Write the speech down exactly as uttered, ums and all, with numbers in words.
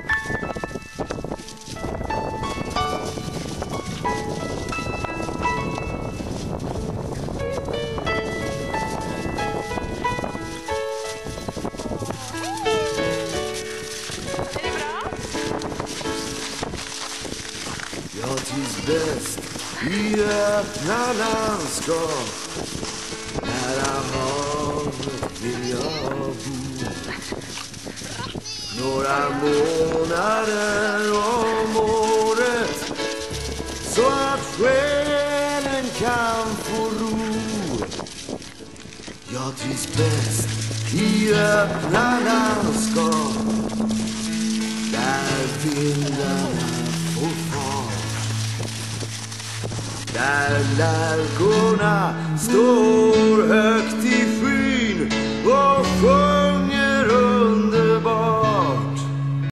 Jag trivs bäst i öppna landskap. Nära havet vill jag bo. Några månader om året, så att själen kan få ro. Jag trivs bäst i öppna landskap, där vindarna får fart, där lärkorna står högt